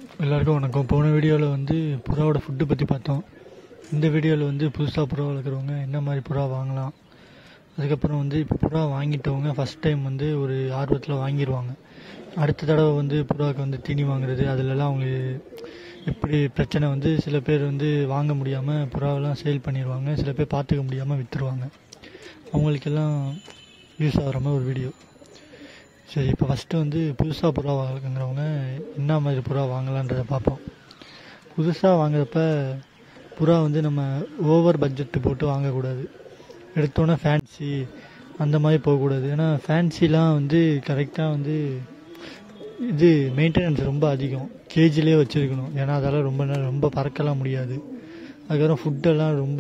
எல்லாருக்கும் வணக்கம். போன வீடியோவில் வந்து புறாவோட ஃபுட்டு பற்றி பார்த்தோம். இந்த வீடியோவில் வந்து புதுசாக புறா வளர்க்குறவங்க என்ன மாதிரி புறா வாங்கலாம், அதுக்கப்புறம் வந்து இப்போ புறா வாங்கிட்டவங்க ஃபஸ்ட் டைம் வந்து ஒரு ஆர்வத்தில் வாங்கிடுவாங்க. அடுத்த தடவை வந்து புறாவுக்கு வந்து தீனி வாங்குறது அதிலெல்லாம் அவங்க எப்படி பிரச்சனை வந்து சில பேர் வந்து வாங்க முடியாமல் புறாவெல்லாம் சேல் பண்ணிடுவாங்க, சில பேர் பார்த்துக்க முடியாமல் விற்றுருவாங்க. அவங்களுக்கெல்லாம் யூஸ் ஆகிற மாதிரி ஒரு வீடியோ. சரி, இப்போ ஃபஸ்ட்டு வந்து புதுசாக புறா வாங்குறவங்க என்ன மாதிரி புறா வாங்கலான்றதை பார்ப்போம். புதுசாக வாங்குறப்ப புறா வந்து நம்ம ஓவர் பட்ஜெட்டு போட்டு வாங்கக்கூடாது. எடுத்தோன்னே ஃபேன்சி அந்த மாதிரி போகக்கூடாது. ஏன்னா ஃபேன்சிலாம் வந்து கரெக்டாக வந்து இது மெயின்டெனன்ஸ் ரொம்ப அதிகம், கேஜிலே வச்சுருக்கணும். ஏன்னா அதால் ரொம்ப பறக்கலாம் முடியாது. அதுக்கப்புறம் ஃபுட்டெல்லாம் ரொம்ப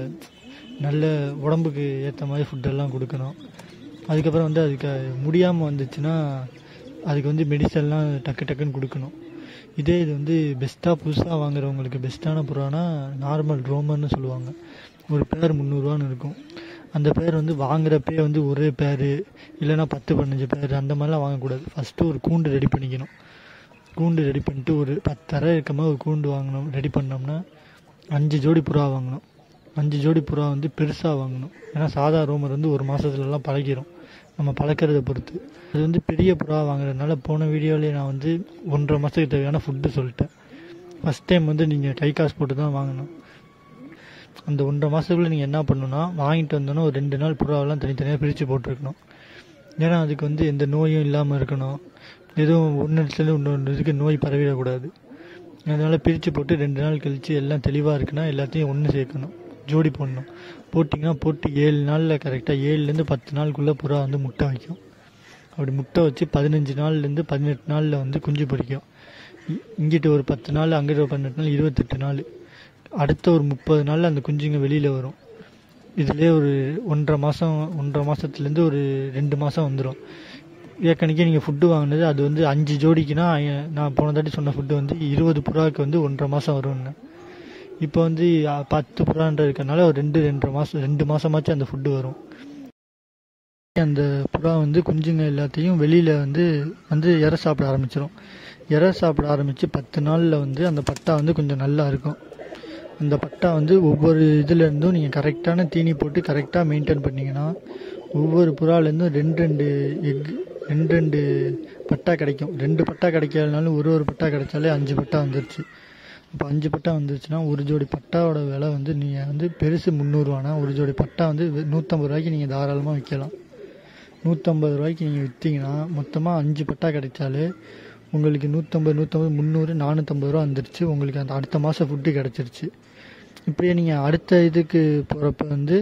நல்ல உடம்புக்கு ஏற்ற மாதிரி ஃபுட்டெல்லாம் கொடுக்கணும். அதுக்கப்புறம் வந்து அதுக்கு முடியாமல் வந்துச்சுன்னா அதுக்கு வந்து மெடிசன்லாம் டக்குன்னு கொடுக்கணும். இதே இது வந்து பெஸ்ட்டாக புதுசாக வாங்குறவங்களுக்கு பெஸ்ட்டான புறானா நார்மல் ரோமர்னு சொல்லுவாங்க. ஒரு பேர் 300 இருக்கும். அந்த பேர் வந்து வாங்குறப்பே வந்து ஒரே பேர் இல்லைன்னா 10-15 பேர் அந்த மாதிரிலாம் வாங்கக்கூடாது. ஃபஸ்ட்டு ஒரு கூண்டு ரெடி பண்ணிக்கணும். கூண்டு ரெடி பண்ணிட்டு ஒரு 10 அறை இருக்க மாதிரி ஒரு கூண்டு வாங்கணும். ரெடி பண்ணோம்னா 5 ஜோடி புறா வாங்கணும். 5 ஜோடி புறா வந்து பெருசாக வாங்கணும். ஏன்னா சாதா ரோமர் வந்து 1 மாதத்துலலாம் பழகிடும், நம்ம பழக்கிறத பொறுத்து. அது வந்து பெரிய புறா வாங்குறதுனால போன வீடியோவிலே நான் வந்து 1.5 மாதத்துக்கு தேவையான ஃபுட்டு சொல்லிட்டேன். ஃபஸ்ட் டைம் வந்து நீங்கள் கை காசு போட்டு தான் வாங்கணும். அந்த 1.5 மாதத்துக்குள்ளே நீங்கள் என்ன பண்ணணுன்னா, வாங்கிட்டு வந்தோன்னா ஒரு 2 நாள் புறாவெல்லாம் தனித்தனியாக பிரித்து போட்டிருக்கணும். ஏன்னா அதுக்கு வந்து எந்த நோயும் இல்லாமல் இருக்கணும். எதுவும் ஒன்று இடத்துல இன்னொன்று இதுக்கு நோய் பரவிடக்கூடாது. அதனால் பிரித்து போட்டு 2 நாள் கழித்து எல்லாம் தெளிவாக இருக்குன்னா எல்லாத்தையும் ஒன்று சேர்க்கணும், ஜோடி போடணும். போட்டிங்கன்னா போட்டு 7 நாளில் கரெக்டாக 7லேருந்து 10 நாளுக்குள்ளே புறா வந்து முட்டை வைக்கும். அப்படி முட்டை வச்சு 15 நாள்லேருந்து 18 நாளில் வந்து குஞ்சு பொரிக்கும். இங்கிட்டு ஒரு 10 நாள், அங்கிட்ட ஒரு 18 நாள், 28 நாள். அடுத்த ஒரு 30 நாளில் அந்த குஞ்சுங்க வெளியில் வரும். இதிலே ஒரு 1.5 மாதத்துலேருந்து ஒரு 2 மாதம் வந்துடும். ஏற்கனவே நீங்கள் ஃபுட்டு வாங்கினது அது வந்து 5 ஜோடிக்குன்னா நான் போன தாட்டி சொன்ன ஃபுட்டு வந்து 20 புறாவுக்கு வந்து 1.5 மாதம் வரும்னு. இப்போ வந்து 10 புறான்ற இருக்கனால ஒரு 2 மாதம் 2 மாதமாச்சும் அந்த ஃபுட்டு வரும். அந்த புறா வந்து குஞ்சுங்க எல்லாத்தையும் வெளியில் வந்து இறை சாப்பிட ஆரம்பிச்சிடும். இறை சாப்பிட ஆரம்பித்து 10 நாளில் வந்து அந்த பட்டா வந்து கொஞ்சம் நல்லா இருக்கும். அந்த பட்டா வந்து ஒவ்வொரு இதுலேருந்தும் நீங்கள் கரெக்டான தீனி போட்டு கரெக்டாக மெயின்டைன் பண்ணிங்கன்னா ஒவ்வொரு புறாலேருந்தும் 2 பட்டா கிடைக்கும். 2 பட்டா கிடைக்காதனாலும் ஒரு பட்டா கிடைச்சாலே 5 பட்டா வந்துருச்சு. இப்போ 5 பட்டா வந்துருச்சுன்னா ஒரு ஜோடி பட்டாவோட விலை வந்து நீங்கள் வந்து பெருசு 300 ஒரு ஜோடி பட்டா வந்து 150 ரூபாய்க்கு நீங்கள் தாராளமாக விற்கலாம். 150 ரூபாய்க்கு நீங்கள் விற்றீங்கன்னா மொத்தமாக 5 பட்டா கிடைச்சாலே உங்களுக்கு 150, 300, 450 ரூபா வந்துருச்சு. உங்களுக்கு அந்த அடுத்த மாதம் ஃபுட்டு கிடச்சிருச்சு. இப்படியே நீங்கள் அடுத்த இதுக்கு போகிறப்ப வந்து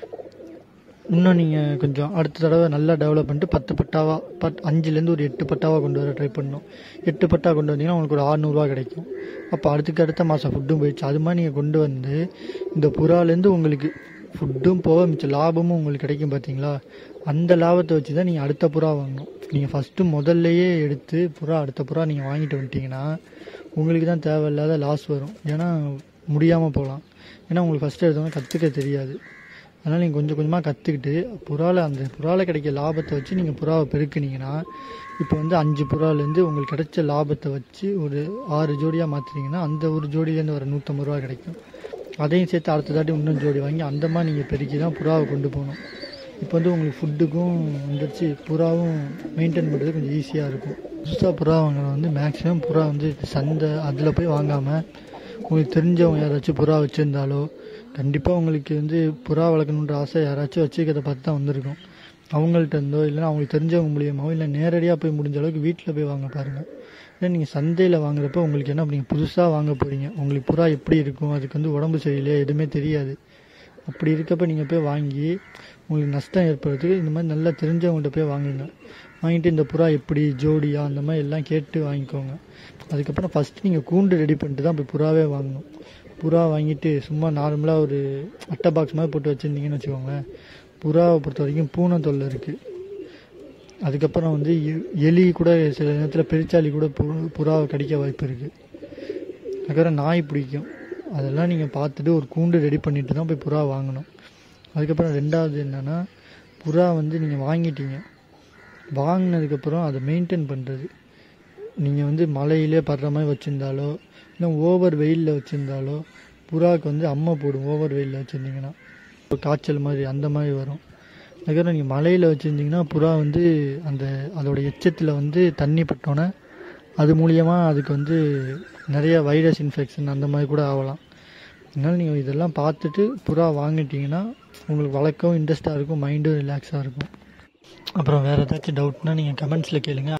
இன்னும் நீங்கள் கொஞ்சம் அடுத்த தடவை நல்லா டெவலப் பண்ணிட்டு 10 பட்டாவாக 5லேருந்து ஒரு 8 பட்டாவாக கொண்டு வர ட்ரை பண்ணணும். 8 பட்டா கொண்டு வந்தீங்கன்னா உங்களுக்கு ஒரு 600 கிடைக்கும். அப்போ அடுத்த மாதம் ஃபுட்டும் போயிடுச்சு. அது மாதிரி நீங்கள் கொண்டு வந்து இந்த புறாலேருந்து உங்களுக்கு ஃபுட்டும் போக மிச்சம் லாபமும் உங்களுக்கு கிடைக்கும். பார்த்தீங்களா, அந்த லாபத்தை வச்சு தான் நீங்கள் அடுத்த புறா வாங்கணும். நீங்கள் ஃபஸ்ட்டு முதல்லையே எடுத்து அடுத்த புறா நீங்கள் வாங்கிட்டு வந்துட்டிங்கன்னா உங்களுக்கு தான் தேவையில்லாத லாஸ் வரும். ஏன்னா முடியாமல் போகலாம். ஏன்னா உங்களுக்கு ஃபஸ்ட்டு எடுத்தவங்க கற்றுக்க தெரியாது. அதனால் நீங்கள் கொஞ்சம் கொஞ்சமாக கற்றுக்கிட்டு அந்த புறாவில் கிடைக்க லாபத்தை வச்சு நீங்கள் புறாவை பெருக்குனீங்கன்னா இப்போ வந்து 5 புறாலேருந்து உங்களுக்கு கிடைச்ச லாபத்தை வச்சு ஒரு 6 ஜோடியாக மாற்றினீங்கன்னா அந்த ஒரு ஜோடியிலேருந்து வர 150 ரூபா கிடைக்கும். அதையும் சேர்த்து அடுத்த தாட்டி இன்னும் ஜோடி வாங்கி அந்த மாதிரி நீங்கள் பெருக்கி தான் புறாவை கொண்டு போகணும். இப்போ வந்து உங்களுக்கு ஃபுட்டுக்கும் வந்துடுச்சு, புறாவும் மெயின்டைன் பண்ணுறது கொஞ்சம் ஈஸியாக இருக்கும். புதுசாக புறா வாங்குறது வந்து மேக்ஸிமம் புறா வந்து சந்தை அதில் போய் வாங்காமல் உங்களுக்கு தெரிஞ்சவங்க யாராச்சும் புறா வச்சுருந்தாலோ, கண்டிப்பாக உங்களுக்கு வந்து புறா வளர்க்கணுன்ற ஆசை யாராச்சும் வச்சுக்கிறத பார்த்து தான் வந்திருக்கும். அவங்கள்ட்ட இருந்தோ இல்லைன்னா அவங்களுக்கு தெரிஞ்சவங்க மூலியமாவோ இல்லை நேரடியாக போய் முடிஞ்ச அளவுக்கு வீட்டில் போய் வாங்க பாருங்கள். ஏன்னா நீங்கள் சந்தையில் வாங்குறப்ப உங்களுக்கு என்ன, நீங்கள் புதுசாக வாங்க போகிறீங்க, உங்களுக்கு புறா எப்படி இருக்கும், அதுக்கு வந்து உடம்பு சரியில்லையா எதுவுமே தெரியாது. அப்படி இருக்கப்போ நீங்கள் போய் வாங்கி உங்களுக்கு நஷ்டம் ஏற்படுறதுக்கு இந்த மாதிரி நல்லா தெரிஞ்சவங்கள்ட்ட போய் வாங்குங்க. வாங்கிட்டு இந்த புறா எப்படி ஜோடியா அந்த மாதிரி எல்லாம் கேட்டு வாங்கிக்கோங்க. அதுக்கப்புறம் ஃபஸ்ட்டு நீங்கள் கூண்டு ரெடி பண்ணிட்டு தான் போய் புறாவே வாங்கணும். புறா வாங்கிட்டு சும்மா நார்மலாக ஒரு அட்டை பாக்ஸ் மாதிரி போட்டு வச்சுருந்தீங்கன்னு வச்சுக்கோங்க, புறாவை பொறுத்த வரைக்கும் பூனை தொல்லை இருக்குது. அதுக்கப்புறம் வந்து எலி கூட சில நேரத்தில் பெருச்சாலி கூட புறாவை கடிக்க வாய்ப்பு இருக்குது. அதுக்கப்புறம் நாய் பிடிக்கும். அதெல்லாம் நீங்கள் பார்த்துட்டு ஒரு கூண்டு ரெடி பண்ணிட்டு தான் போய் புறா வாங்கணும். அதுக்கப்புறம் 2வது என்னென்னா, புறா வந்து நீங்கள் வாங்கிட்டீங்க, வாங்கினதுக்கப்புறம் அதை மெயின்டைன் பண்ணுறது. நீங்கள் வந்து மழையிலே படுற மாதிரி வச்சுருந்தாலோ இல்லை ஓவர் வெயிலில் வச்சுருந்தாலோ புறாவுக்கு வந்து அம்மை போடும். ஓவர் வெயிலில் வச்சுருந்தீங்கன்னா காய்ச்சல் மாதிரி அந்த மாதிரி வரும். அதுக்கப்புறம் நீங்கள் மழையில் வச்சுருந்தீங்கன்னா புறா வந்து அதோட எச்சத்தில் வந்து தண்ணி பட்டோன்னே அது மூலியமாக அதுக்கு வந்து நிறைய வைரஸ் இன்ஃபெக்ஷன் அந்த மாதிரி கூட ஆகலாம். அதனால் நீங்கள் இதெல்லாம் பார்த்துட்டு புறா வாங்கிட்டீங்கன்னா உங்களுக்கு வளர்க்கவும் இன்ட்ரெஸ்ட்டாக இருக்கும், மைண்டும் ரிலாக்ஸாக இருக்கும். அப்புறம் வேறு ஏதாச்சும் டவுட்னால் நீங்கள் கமெண்ட்ஸில் கேளுங்க.